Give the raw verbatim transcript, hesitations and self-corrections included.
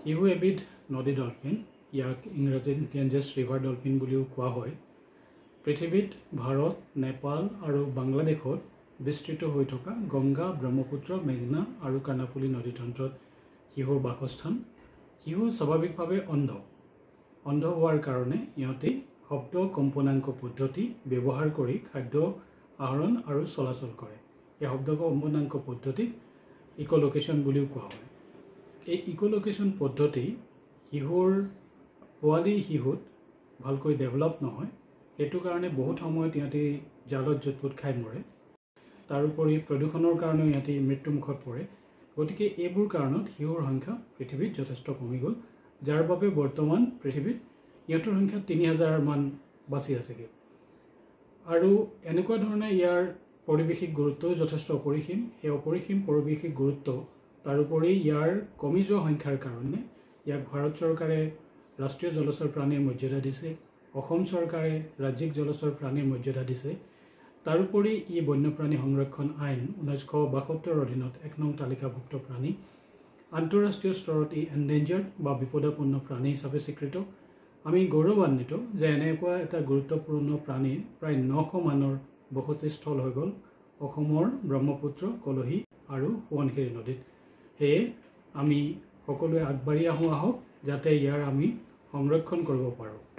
ইহু এবিধ নদী ডলফিন ইয়াক ইংৰাজীত গেঞ্জেছ ৰিভাৰ ডলফিন বুলিও কোৱা হয় পৃথিৱীত ভাৰত নেপাল আৰু বাংলাদেশত বিস্তৃত হৈ থকা গংগা ব্ৰহ্মপুত্ৰ মেঘনা আৰু কাৰ্ণাফুলি নদীতন্ত্ৰত ইহুৰ বাসস্থান ইহু স্বাভাৱিকভাৱে অন্ধ অন্ধ হোৱাৰ কাৰণে ইহঁতে শব্দ কম্পনাংক পদ্ধতি ব্যৱহাৰ কৰি খাদ্য আহৰণ আৰু চলাচল কৰে এই শব্দ কম্পনাংক পদ্ধতি ইকোলোকেশন বুলিও কোৱা হয় এই ইকোলোকেশন পদ্ধতি ইহুৰ পোৱালি শিহুত ভালকৈ ডেভেলপ নহয় এটো কাৰণে বহুত সময়ত ইহঁতে জালত জুতপুত খাই মৰে তাৰোপৰি প্ৰদূষণৰ কাৰণে ইহঁতে মৃত্যুমুখত পৰে গতিকে এইবোৰ কাৰণত শিহুৰ সংখ্যা পৃথিৱীত যথেষ্ট কমি গ'ল যাৰ বাবে বৰ্তমান পৃথিৱীত ইহঁতৰ সংখ্যা তিনি হাজাৰ মান বাছি আছেগে আৰু এনেকুৱা ধৰণে ইয়াৰ পৰিৱেশিক গুৰুত্ব যথেষ্ট অপৰিসীম এই অপৰিসীম পৰিৱেশিক গুৰুত্ব তাৰোপৰি ইয়াৰ কমি যোৱা সংখ্যাৰ কাৰণে ইয়াক ভাৰত চৰকাৰে ৰাষ্ট্ৰীয় জলচৰ প্ৰাণীৰ মৰ্যাদা দিছে অসম চৰকাৰে ৰাজ্যিক জলচৰ প্ৰাণীৰ মৰ্যাদা দিছে তাৰোপৰি ই বন্যপ্ৰাণী সংৰক্ষণ আইন ঊনৈছশ বাসত্তৰ অধীনত এক নং তালিকাভুক্ত প্ৰাণী আন্তঃৰাষ্ট্ৰীয় স্তৰত ই এন্ডেঞ্জাৰ্ড বা বিপদাপন্ন প্ৰাণী হিচাপে স্বীকৃত আমি গৌৰৱান্বিত যে এনেকুৱা এটা গুৰুত্বপূৰ্ণ প্ৰাণী প্ৰায় নশ মানৰ বসতিস্থল হৈ গ'ল অসমৰ ব্ৰহ্মপুত্ৰ কলহি আৰু সোৱণশিৰি নদীত সেয়ে আমি সকলোৱে আগবাঢ়ি আহোঁ আহক যাতে ইয়াৰ আমি সংৰক্ষণ কৰিব পাৰোঁ